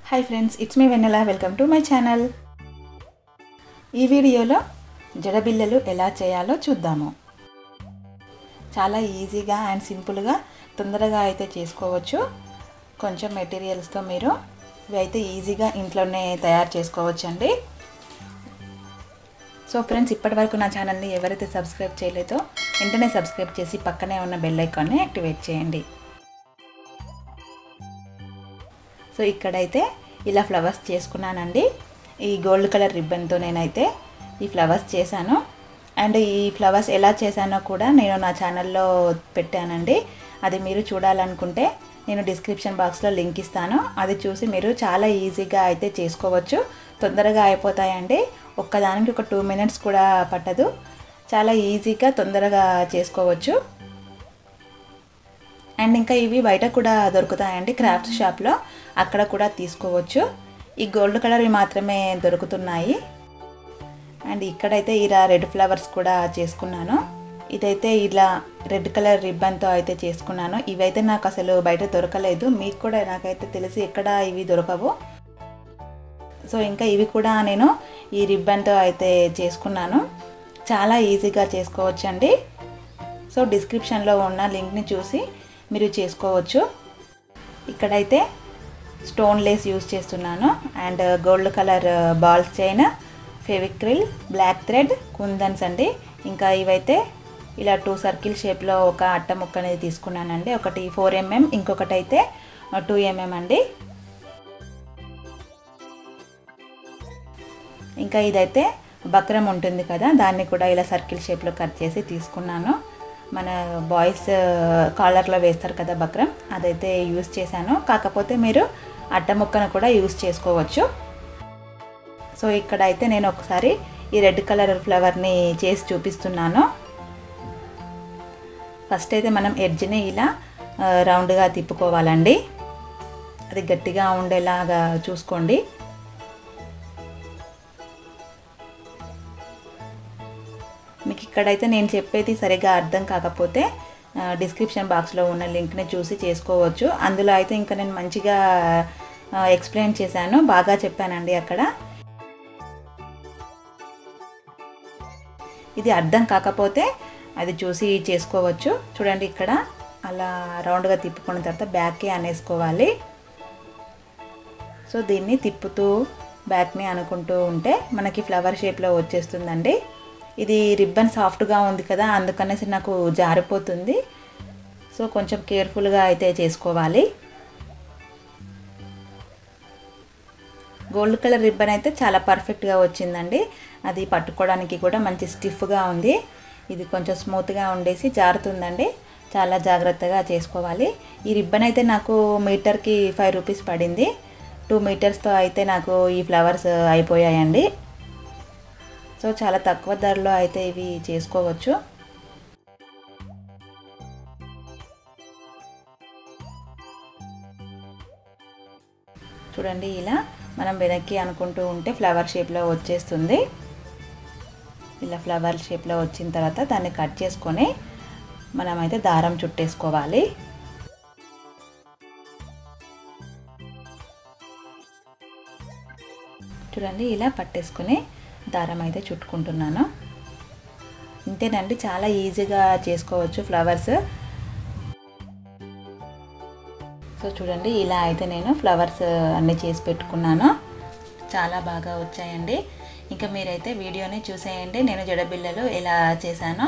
Hi friends, it's me Vanilla. Welcome to my channel. ఈ వీడియోలో జడ బిళ్ళలు ఎలా చేయాలో చూద్దాము. చాలా ఈజీగా అండ్ సింపుల్గా తొందరగా అయితే చేసుకోవచ్చు. కొంచెం మెటీరియల్స్ తో మీరు ఇవి అయితే ఈజీగా ఇంట్లోనే తయారు చేసుకోవచ్చండి. సో ఫ్రెండ్స్, ఇప్పటివరకు నా ఛానల్ ని ఎవరైతే సబ్స్క్రైబ్ చేయలేదో వెంటనే సబ్స్క్రైబ్ చేసి పక్కనే ఉన్న బెల్ ఐకాన్ ని యాక్టివేట్ చేయండి. సో ఇక్కడైతే ఇలా ఫ్లవర్స్ చేసుకున్నానండి. ఈ గోల్డ్ కలర్ రిబ్బన్ తో నేనైతే ఈ ఫ్లవర్స్ చేశాను. అండ్ ఈ ఫ్లవర్స్ ఎలా చేశానో కూడా నేను నా ఛానల్లో పెట్టానండి. అది మీరు చూడాలనుకుంటే నేను డిస్క్రిప్షన్ బాక్స్లో లింక్ ఇస్తాను. అది చూసి మీరు చాలా ఈజీగా అయితే చేసుకోవచ్చు. తొందరగా అయిపోతాయండి. ఒక్కదానికి ఒక 2 మినిట్స్ కూడా పట్టదు. చాలా ఈజీగా తొందరగా చేసుకోవచ్చు. అండ్ ఇంకా ఇవి బయట కూడా దొరుకుతాయండి, క్రాఫ్ట్ షాప్లో, అక్కడ కూడా తీసుకోవచ్చు. ఈ గోల్డ్ కలర్వి మాత్రమే దొరుకుతున్నాయి. అండ్ ఇక్కడైతే ఇలా రెడ్ ఫ్లవర్స్ కూడా చేసుకున్నాను. ఇదైతే ఇలా రెడ్ కలర్ రిబ్బన్తో అయితే చేసుకున్నాను. ఇవైతే నాకు అసలు బయట దొరకలేదు. మీకు కూడా నాకైతే తెలిసి ఎక్కడ ఇవి దొరకవు. సో ఇంకా ఇవి కూడా నేను ఈ రిబ్బన్తో అయితే చేసుకున్నాను. చాలా ఈజీగా చేసుకోవచ్చండి. సో డిస్క్రిప్షన్లో ఉన్న లింక్ని చూసి మీరు చేసుకోవచ్చు. ఇక్కడైతే స్టోన్ లేస్ యూస్ చేస్తున్నాను. And gold colour balls chain, Fevicryl, black thread, kundans అండి. ఇంకా ఇవైతే ఇలా 2 సర్కిల్ షేప్లో ఒక అట్ట ముక్క అనేది తీసుకున్నానండి. ఒకటి 4 mm, ఇంకొకటి అయితే 2 mm అండి. ఇంకా ఇదైతే బక్రం ఉంటుంది కదా, దాన్ని కూడా ఇలా సర్కిల్ షేప్లో కట్ చేసి తీసుకున్నాను. మన బాయ్స్ కాలర్లో వేస్తారు కదా బక్రం, అదైతే యూస్ చేశాను. కాకపోతే మీరు అట్ట ముక్కను కూడా యూస్ చేసుకోవచ్చు. సో ఇక్కడైతే నేను ఒకసారి ఈ రెడ్ కలర్ ఫ్లవర్ని చేసి చూపిస్తున్నాను. ఫస్ట్ అయితే మనం ఎడ్జ్ని ఇలా రౌండ్గా తిప్పుకోవాలండి. అది గట్టిగా ఉండేలాగా చూసుకోండి. మీకు ఇక్కడైతే నేను చెప్పేది సరిగా అర్థం కాకపోతే డిస్క్రిప్షన్ బాక్స్లో ఉన్న లింక్ని చూసి చేసుకోవచ్చు. అందులో అయితే ఇంకా నేను మంచిగా ఎక్స్ప్లెయిన్ చేశాను, బాగా చెప్పానండి అక్కడ. ఇది అర్థం కాకపోతే అది చూసి చేసుకోవచ్చు. చూడండి, ఇక్కడ అలా రౌండ్గా తిప్పుకున్న తర్వాత బ్యాక్కి అనేసుకోవాలి. సో దీన్ని తిప్పుతూ బ్యాక్ని అనుకుంటూ ఉంటే మనకి ఫ్లవర్ షేప్లో వచ్చేస్తుందండి. ఇది రిబ్బన్ సాఫ్ట్గా ఉంది కదా, అందుకనేసి నాకు జారిపోతుంది. సో కొంచెం కేర్ఫుల్గా అయితే చేసుకోవాలి. గోల్డ్ కలర్ రిబ్బన్ అయితే చాలా పర్ఫెక్ట్గా వచ్చిందండి. అది పట్టుకోవడానికి కూడా మంచి స్టిఫ్గా ఉంది. ఇది కొంచెం స్మూత్గా ఉండేసి జారుతుందండి. చాలా జాగ్రత్తగా చేసుకోవాలి. ఈ రిబ్బన్ అయితే నాకు మీటర్కి 5 రూపీస్ పడింది. 2 మీటర్స్తో అయితే నాకు ఈ ఫ్లవర్స్ అయిపోయాయండి. సో చాలా తక్కువ ధరలో అయితే ఇవి చేసుకోవచ్చు. చూడండి, ఇలా మనం వెనక్కి అనుకుంటూ ఉంటే ఫ్లవర్ షేప్లో వచ్చేస్తుంది. ఇలా ఫ్లవర్ షేప్లో వచ్చిన తర్వాత దాన్ని కట్ చేసుకొని మనమైతే దారం చుట్టేసుకోవాలి. చూడండి, ఇలా పట్టేసుకొని దారం అయితే చుట్టుకుంటున్నాను. ఇంతేనండి, చాలా ఈజీగా చేసుకోవచ్చు ఫ్లవర్స్. సో చూడండి, ఇలా అయితే నేను ఫ్లవర్స్ అన్నీ చేసి పెట్టుకున్నాను. చాలా బాగా వచ్చాయండి. ఇంకా మీరైతే వీడియోని చూసేయండి, నేను జడ బిళ్ళలు ఎలా చేశానో.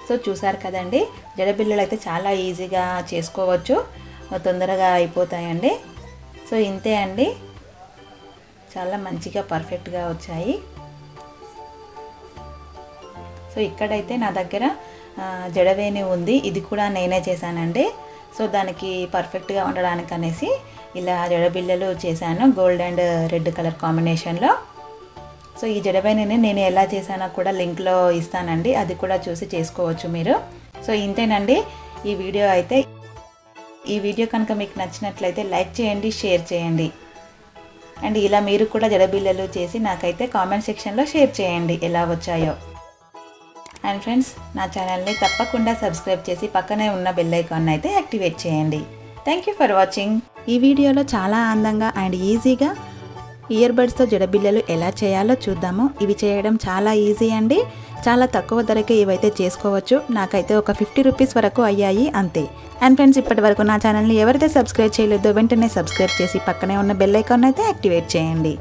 సో చూసారు కదండి, జడబిళ్ళలు అయితే చాలా ఈజీగా చేసుకోవచ్చు, తొందరగా అయిపోతాయండి. సో ఇంతే అండి, చాలా మంచిగా పర్ఫెక్ట్గా వచ్చాయి. సో ఇక్కడైతే నా దగ్గర జడవేణి ఉంది, ఇది కూడా నేనే చేశానండి. సో దానికి పర్ఫెక్ట్గా ఉండడానికి అనేసి ఇలా జడబిళ్ళలు చేశాను, గోల్డ్ అండ్ రెడ్ కలర్ కాంబినేషన్లో. సో ఈ జడవేణిని నేను ఎలా చేశానో కూడా లింక్లో ఇస్తానండి, అది కూడా చూసి చేసుకోవచ్చు మీరు. సో ఇంతేనండి ఈ వీడియో అయితే. ఈ వీడియో కనుక మీకు నచ్చినట్లయితే లైక్ చేయండి, షేర్ చేయండి. అండ్ ఇలా మీరు కూడా జడబిళ్ళలు చేసి నాకైతే కామెంట్ సెక్షన్లో షేర్ చేయండి ఎలా వచ్చాయో. అండ్ ఫ్రెండ్స్, నా ఛానల్ని తప్పకుండా సబ్స్క్రైబ్ చేసి పక్కనే ఉన్న బెల్ ఐకాన్ అయితే యాక్టివేట్ చేయండి. Thank you for watching. ఈ వీడియోలో చాలా అందంగా అండ్ ఈజీగా ఇయర్ బడ్స్తో జడబిళ్ళలు ఎలా చేయాలో చూద్దాము. ఇవి చేయడం చాలా ఈజీ అండి, చాలా తక్కువ ధరకే ఇవైతే చేసుకోవచ్చు. నాకైతే ఒక 50 రూపీస్ వరకు అయ్యాయి అంతే. అండ్ ఫ్రెండ్స్, ఇప్పటి వరకు నా ఛానల్ని ఎవరైతే సబ్స్క్రైబ్ చేయలేదో వెంటనే సబ్స్క్రైబ్ చేసి పక్కనే ఉన్న బెల్ ఐకాన్ అయితే యాక్టివేట్ చేయండి.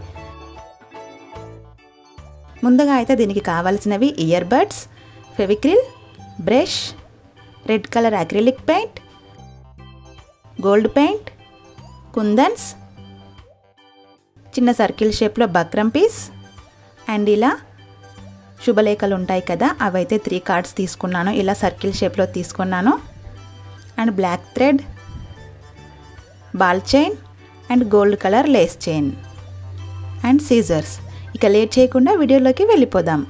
ముందుగా అయితే దీనికి కావాల్సినవి ear buds, Fevicryl, brush, red colour acrylic paint, gold paint, kundans, చిన్న సర్కిల్ షేప్లో బక్రం పీస్, అండ్ ఇలా శుభలేఖలు ఉంటాయి కదా, అవైతే 3 కార్డ్స్ తీసుకున్నాను, ఇలా సర్కిల్ షేప్లో తీసుకున్నాను. And black thread, ball chain and gold colour lace chain and scissors. ఇక లేట్ చేయకుండా వీడియోలోకి వెళ్ళిపోదాం.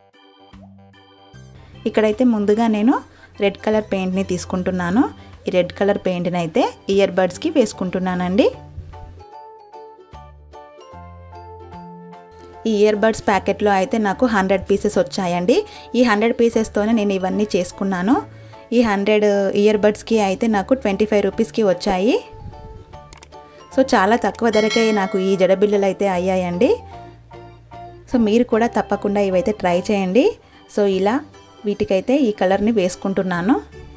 ఇక్కడైతే ముందుగా నేను రెడ్ కలర్ పెయింట్ని తీసుకుంటున్నాను. ఈ రెడ్ కలర్ పెయింట్ని అయితే ఇయర్ బడ్స్కి వేసుకుంటున్నానండి. ఈ ఇయర్ బడ్స్ ప్యాకెట్లో అయితే నాకు 100 పీసెస్ వచ్చాయండి. ఈ 100 పీసెస్తోనే నేను ఇవన్నీ చేసుకున్నాను. ఈ 100 ఇయర్ బడ్స్కి అయితే నాకు 25 రూపీస్కి వచ్చాయి. సో చాలా తక్కువ ధరకే నాకు ఈ జడబిళ్ళలు అయితే అయ్యాయండి. సో మీరు కూడా తప్పకుండా ఇవైతే ట్రై చేయండి. సో ఇలా వీటికైతే ఈ కలర్ని వేసుకుంటున్నాను.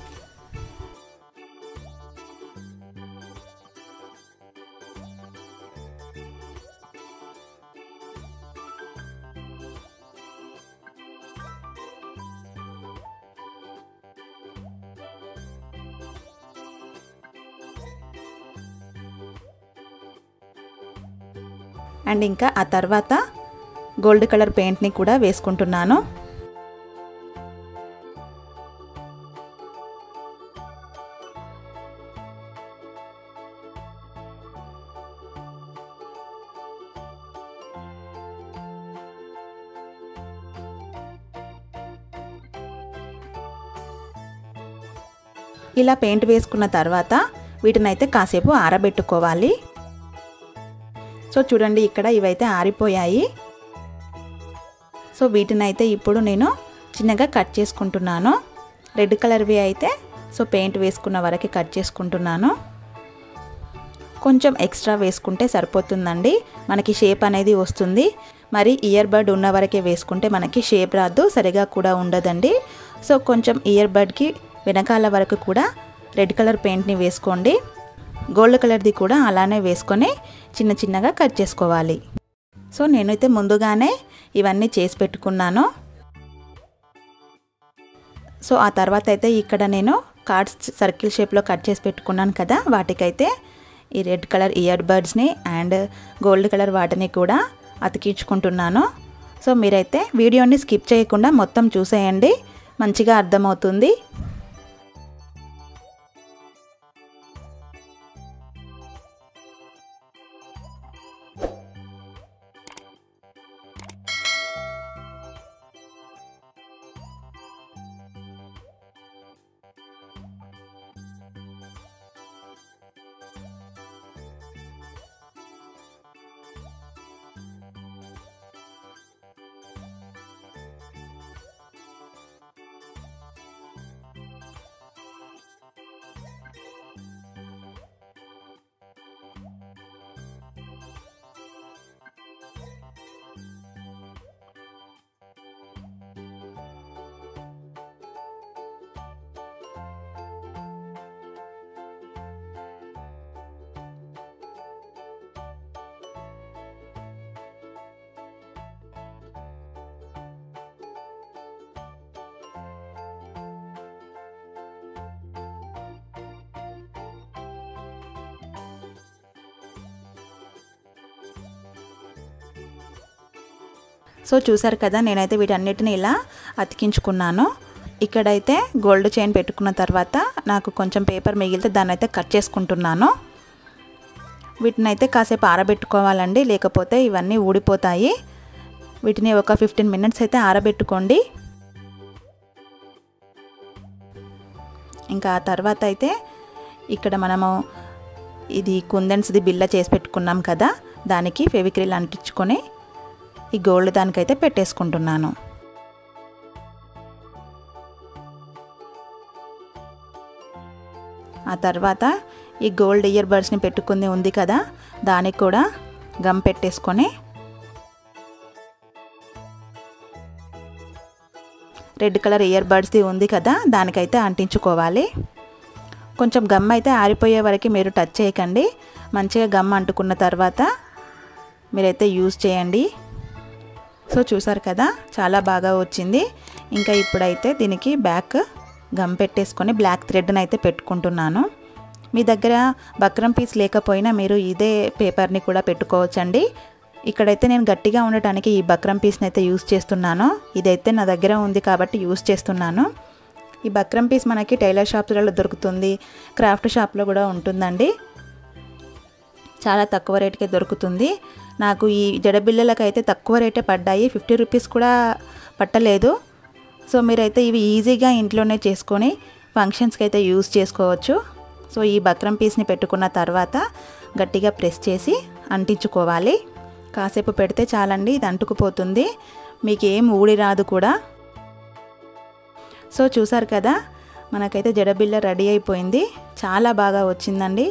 అండ్ ఇంకా ఆ తర్వాత గోల్డ్ కలర్ పెయింట్ని కూడా వేసుకుంటున్నాను. ఇలా పెయింట్ వేసుకున్న తర్వాత వీటినైతే కాసేపు ఆరబెట్టుకోవాలి. సో చూడండి, ఇక్కడ ఇవైతే ఆరిపోయాయి. సో వీటినైతే ఇప్పుడు నేను చిన్నగా కట్ చేసుకుంటున్నాను. రెడ్ కలర్వి అయితే సో పెయింట్ వేసుకున్న వరకు కట్ చేసుకుంటున్నాను. కొంచెం ఎక్స్ట్రా వేసుకుంటే సరిపోతుందండి, మనకి షేప్ అనేది వస్తుంది. మరి ఇయర్ బడ్ ఉన్న వరకే వేసుకుంటే మనకి షేప్ రాదు, సరిగా కూడా ఉండదండి. సో కొంచెం ఇయర్ బడ్కి వెనకాల వరకు కూడా రెడ్ కలర్ పెయింట్ని వేసుకోండి. గోల్డ్ కలర్ది కూడా అలానే వేసుకొని చిన్న చిన్నగా కట్ చేసుకోవాలి. సో నేనైతే ముందుగానే ఇవన్నీ చేసి పెట్టుకున్నాను. సో ఆ తర్వాత అయితే ఇక్కడ నేను కార్డ్స్ సర్కిల్ షేప్లో కట్ చేసి పెట్టుకున్నాను కదా, వాటికైతే ఈ రెడ్ కలర్ ఇయర్ బడ్స్ని అండ్ గోల్డ్ కలర్ వాటిని కూడా అతికించుకుంటున్నాను. సో మీరైతే వీడియోని స్కిప్ చేయకుండా మొత్తం చూసేయండి, మంచిగా అర్థమవుతుంది. సో చూసారు కదా, నేనైతే వీటన్నిటిని ఇలా అతికించుకున్నాను. ఇక్కడైతే గోల్డ్ చైన్ పెట్టుకున్న తర్వాత నాకు కొంచెం పేపర్ మిగిలితే దాన్ని అయితే కట్ చేసుకుంటున్నాను. వీటిని అయితే కాసేపు ఆరబెట్టుకోవాలండి, లేకపోతే ఇవన్నీ ఊడిపోతాయి. వీటిని ఒక 15 మినిట్స్ అయితే ఆరబెట్టుకోండి. ఇంకా ఆ తర్వాత అయితే ఇక్కడ మనము ఇది కుందన్స్ది బిళ్ళ చేసి పెట్టుకున్నాం కదా, దానికి ఫెవిక్రిల్ అంటించుకొని ఈ గోల్డ్ దానికైతే పెట్టేసుకుంటున్నాను. ఆ తర్వాత ఈ గోల్డ్ ఇయర్ బడ్స్ని పెట్టుకుంది ఉంది కదా, దానికి కూడా గమ్ పెట్టేసుకొని రెడ్ కలర్ ఇయర్ బడ్స్ది ఉంది కదా, దానికైతే అంటించుకోవాలి. కొంచెం గమ్ అయితే ఆరిపోయే వరకు మీరు టచ్ చేయకండి. మంచిగా గమ్ అంటుకున్న తర్వాత మీరైతే యూజ్ చేయండి. సో చూసారు కదా, చాలా బాగా వచ్చింది. ఇంకా ఇప్పుడైతే దీనికి బ్యాక్ గమ్ పెట్టేసుకొని బ్లాక్ థ్రెడ్ని అయితే పెట్టుకుంటున్నాను. మీ దగ్గర బక్రం పీస్ లేకపోయినా మీరు ఇదే పేపర్ని కూడా పెట్టుకోవచ్చండి. ఇక్కడైతే నేను గట్టిగా ఉండటానికి ఈ బక్రం పీస్ని అయితే యూజ్ చేస్తున్నాను. ఇదైతే నా దగ్గర ఉంది కాబట్టి యూజ్ చేస్తున్నాను. ఈ బక్రం పీస్ మనకి టైలర్ షాప్స్లలో దొరుకుతుంది, క్రాఫ్ట్ షాప్లో కూడా ఉంటుందండి. చాలా తక్కువ రేటుకే దొరుకుతుంది. నాకు ఈ జడబిళ్ళలకు అయితే తక్కువ రేటే పడ్డాయి, 50 రూపీస్ కూడా పట్టలేదు. సో మీరైతే ఇవి ఈజీగా ఇంట్లోనే చేసుకొని ఫంక్షన్స్కి అయితే యూజ్ చేసుకోవచ్చు. సో ఈ బక్రం పీస్ని పెట్టుకున్న తర్వాత గట్టిగా ప్రెస్ చేసి అంటించుకోవాలి. కాసేపు పెడితే చాలండి, ఇది అంటుకుపోతుంది, మీకు ఏం ఊడి రాదు కూడా. సో చూసారు కదా, మనకైతే జడబిళ్ళ రెడీ అయిపోయింది. చాలా బాగా వచ్చిందండి.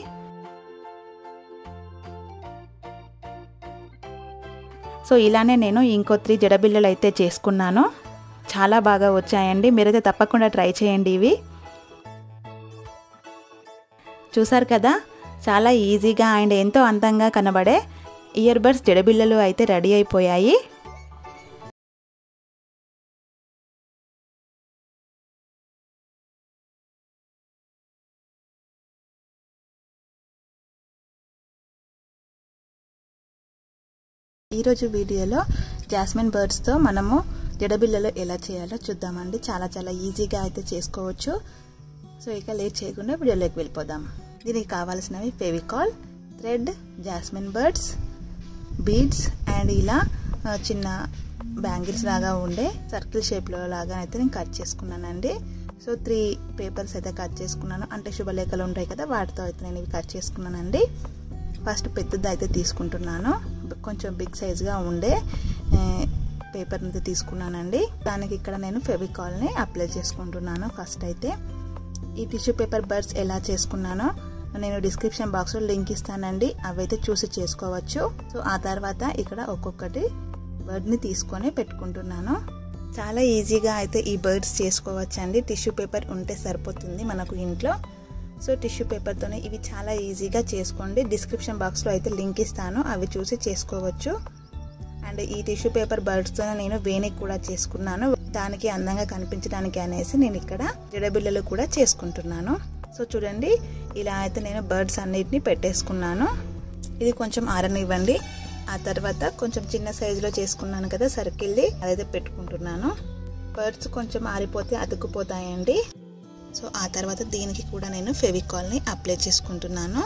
సో ఇలానే నేను ఇంకో 3 జడబిళ్ళలు అయితే చేసుకున్నాను. చాలా బాగా వచ్చాయండి. మీరైతే తప్పకుండా ట్రై చేయండి. ఇవి చూసారు కదా, చాలా ఈజీగా అండ్ ఎంతో అందంగా కనబడే ఇయర్ బడ్స్ జడబిళ్ళలు అయితే రెడీ అయిపోయాయి. ఈరోజు వీడియోలో జాస్మిన్ బర్డ్స్తో మనము జడబిళ్ళలు ఎలా చేయాలో చూద్దామండి. చాలా ఈజీగా అయితే చేసుకోవచ్చు. సో ఇక లేట్ చేయకుండా వీడియోలోకి వెళ్ళిపోదాం. దీనికి కావాల్సినవి Fevicol, thread, jasmine birds, beads and ఇలా చిన్న బ్యాంగిల్స్ లాగా ఉండే సర్కిల్ షేప్లో లాగా అయితే నేను కట్ చేసుకున్నానండి. సో 3 పేపర్స్ అయితే కట్ చేసుకున్నాను. అంటే శుభలేఖలు ఉంటాయి కదా, వాటితో అయితే నేను ఇవి కట్ చేసుకున్నానండి. ఫస్ట్ పెద్దది అయితే తీసుకుంటున్నాను. కొంచెం బిగ్ సైజ్గా ఉండే పేపర్ని అయితే తీసుకున్నానండి. దానికి ఇక్కడ నేను ఫెవికాల్ని అప్లై చేసుకుంటున్నాను. ఫస్ట్ అయితే ఈ టిష్యూ పేపర్ బర్డ్స్ ఎలా చేసుకున్నానో నేను డిస్క్రిప్షన్ బాక్స్లో లింక్ ఇస్తానండి, అవైతే చూసి చేసుకోవచ్చు. సో ఆ తర్వాత ఇక్కడ ఒక్కొక్కటి బర్డ్ని తీసుకొని పెట్టుకుంటున్నాను. చాలా ఈజీగా అయితే ఈ బర్డ్స్ చేసుకోవచ్చండి. టిష్యూ పేపర్ ఉంటే సరిపోతుంది మనకు ఇంట్లో. సో టిష్యూ పేపర్తోనే ఇవి చాలా ఈజీగా చేసుకోండి. డిస్క్రిప్షన్ బాక్స్లో అయితే లింక్ ఇస్తాను, అవి చూసి చేసుకోవచ్చు. అండ్ ఈ టిష్యూ పేపర్ బర్డ్స్తోనే నేను వేణి కూడా చేసుకున్నాను. దానికి అందంగా కనిపించడానికి అనేసి నేను ఇక్కడ జడబిళ్ళలు కూడా చేసుకుంటున్నాను. సో చూడండి, ఇలా అయితే నేను బర్డ్స్ అన్నిటిని పెట్టేసుకున్నాను. ఇది కొంచెం ఆరనివ్వండి. ఆ తర్వాత కొంచెం చిన్న సైజులో చేసుకున్నాను కదా సర్కిల్ది, అదైతే పెట్టుకుంటున్నాను. బర్డ్స్ కొంచెం ఆరిపోతే అతుక్కుపోతాయండి. సో ఆ తర్వాత దీనికి కూడా నేను ఫెవికాల్ని అప్లై చేసుకుంటున్నాను.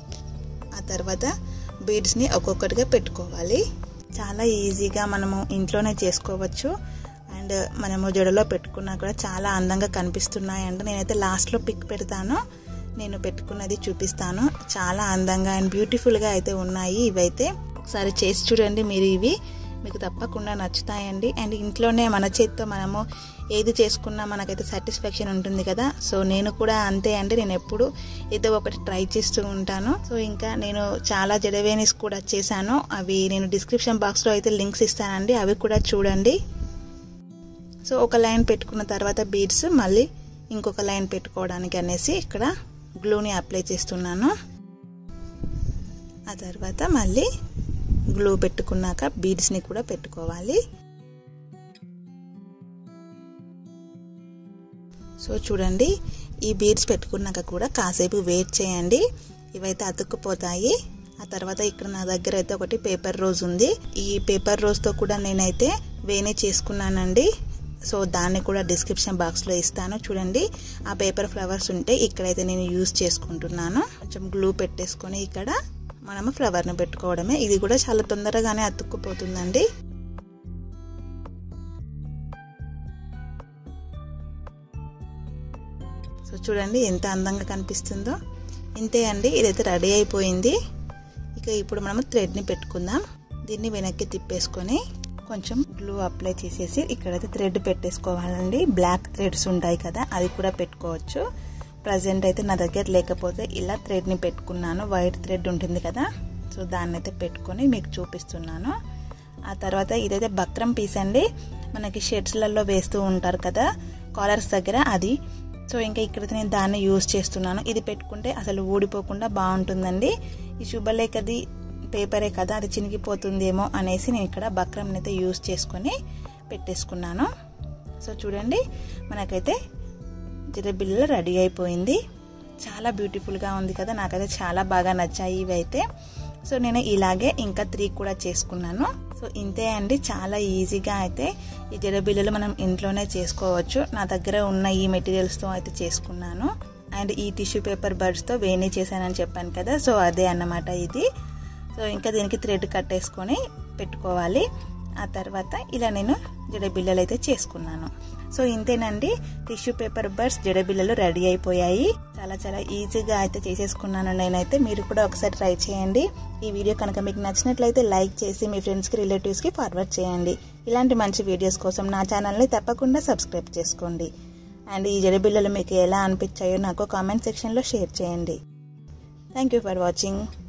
ఆ తర్వాత బీడ్స్ని ఒక్కొక్కటిగా పెట్టుకోవాలి. చాలా ఈజీగా మనము ఇంట్లోనే చేసుకోవచ్చు. అండ్ మనము జడలో పెట్టుకున్నా కూడా చాలా అందంగా కనిపిస్తున్నాయి. అండ్ నేనైతే లాస్ట్లో పిక్ పెడతాను, నేను పెట్టుకున్నది చూపిస్తాను. చాలా అందంగా అండ్ బ్యూటిఫుల్గా అయితే ఉన్నాయి. ఇవైతే ఒకసారి చేసి చూడండి మీరు, ఇవి మీకు తప్పకుండా నచ్చుతాయండి. అండ్ ఇంట్లోనే మన చేతితో మనము ఏది చేసుకున్నా మనకైతే సాటిస్ఫాక్షన్ ఉంటుంది కదా. సో నేను కూడా అంతే అండి, నేను ఎప్పుడు ఏదో ఒకటి ట్రై చేస్తూ ఉంటాను. సో ఇంకా నేను చాలా జడవేణీస్ కూడా చేశాను, అవి నేను డిస్క్రిప్షన్ బాక్స్లో అయితే లింక్స్ ఇస్తానండి, అవి కూడా చూడండి. సో ఒక లైన్ పెట్టుకున్న తర్వాత బీడ్స్ మళ్ళీ ఇంకొక లైన్ పెట్టుకోవడానికి అనేసి ఇక్కడ గ్లూని అప్లై చేస్తున్నాను. ఆ తర్వాత మళ్ళీ గ్లూ పెట్టుకున్నాక బీడ్స్ని కూడా పెట్టుకోవాలి. సో చూడండి, ఈ బీడ్స్ పెట్టుకున్నాక కూడా కాసేపు వెయిట్ చేయండి, ఇవైతే అతుక్కుపోతాయి. ఆ తర్వాత ఇక్కడ నా దగ్గర అయితే ఒకటి పేపర్ రోజ్ ఉంది. ఈ పేపర్ రోజ్తో కూడా నేనైతే వేణి చేసుకున్నానండి. సో దాన్ని కూడా డిస్క్రిప్షన్ బాక్స్లో ఇస్తాను చూడండి. ఆ పేపర్ ఫ్లవర్స్ ఉంటే ఇక్కడైతే నేను యూజ్ చేసుకుంటున్నాను. కొంచెం గ్లూ పెట్టేసుకొని ఇక్కడ మనము ఫ్లవర్ని పెట్టుకోవడమే. ఇది కూడా చాలా తొందరగానే అతుక్కుపోతుందండి. సో చూడండి ఎంత అందంగా కనిపిస్తుందో. ఇంతే అండి, ఇదైతే రెడీ అయిపోయింది. ఇక ఇప్పుడు మనము థ్రెడ్ని పెట్టుకుందాం. దీన్ని వెనక్కి తిప్పేసుకొని కొంచెం గ్లూ అప్లై చేసేసి ఇక్కడైతే థ్రెడ్ పెట్టేసుకోవాలండి. బ్లాక్ థ్రెడ్స్ ఉంటాయి కదా, అది కూడా పెట్టుకోవచ్చు. ప్రజెంట్ అయితే నా దగ్గర లేకపోతే ఇలా థ్రెడ్ని పెట్టుకున్నాను. వైట్ థ్రెడ్ ఉంటుంది కదా, సో దాన్ని అయితే పెట్టుకొని మీకు చూపిస్తున్నాను. ఆ తర్వాత ఇదైతే బక్రం పీస్ అండి. మనకి షర్ట్స్లలో వేస్తూ ఉంటారు కదా కాలర్స్ దగ్గర, అది. సో ఇంకా ఇక్కడైతే నేను దాన్ని యూజ్ చేస్తున్నాను. ఇది పెట్టుకుంటే అసలు ఊడిపోకుండా బాగుంటుందండి. ఈ శుభలేఖది పేపరే కదా, అది చినిగిపోతుందేమో అనేసి నేను ఇక్కడ బక్రంని అయితే యూజ్ చేసుకొని పెట్టేసుకున్నాను. సో చూడండి మనకైతే జడబిల్లలు రెడీ అయిపోయింది. చాలా బ్యూటిఫుల్గా ఉంది కదా, నాకైతే చాలా బాగా నచ్చాయి ఇవి అయితే. సో నేను ఇలాగే ఇంకా 3 కూడా చేసుకున్నాను. సో ఇంతే అండి, చాలా ఈజీగా అయితే ఈ జడబిల్లలు మనం ఇంట్లోనే చేసుకోవచ్చు. నా దగ్గర ఉన్న ఈ మెటీరియల్స్తో అయితే చేసుకున్నాను. అండ్ ఈ టిష్యూ పేపర్ బర్డ్స్తో వేణి చేశానని చెప్పాను కదా, సో అదే అన్నమాట ఇది. సో ఇంకా దీనికి థ్రెడ్ కట్టేసుకొని పెట్టుకోవాలి. ఆ తర్వాత ఇలా నేను జడబిల్లలు అయితే చేసుకున్నాను. సో ఇంతేనండి, టిష్యూ పేపర్ బర్డ్స్ జడబిల్లలు రెడీ అయిపోయాయి. చాలా చాలా ఈజీగా అయితే చేసేసుకున్నాను నేనైతే. మీరు కూడా ఒకసారి ట్రై చేయండి. ఈ వీడియో కనుక మీకు నచ్చినట్లయితే లైక్ చేసి మీ ఫ్రెండ్స్కి రిలేటివ్స్కి ఫార్వర్డ్ చేయండి. ఇలాంటి మంచి వీడియోస్ కోసం నా ఛానల్ని తప్పకుండా సబ్స్క్రైబ్ చేసుకోండి. అండ్ ఈ జడబిల్లలు మీకు ఎలా అనిపించాయో నాకు కామెంట్ సెక్షన్లో షేర్ చేయండి. Thank you for watching.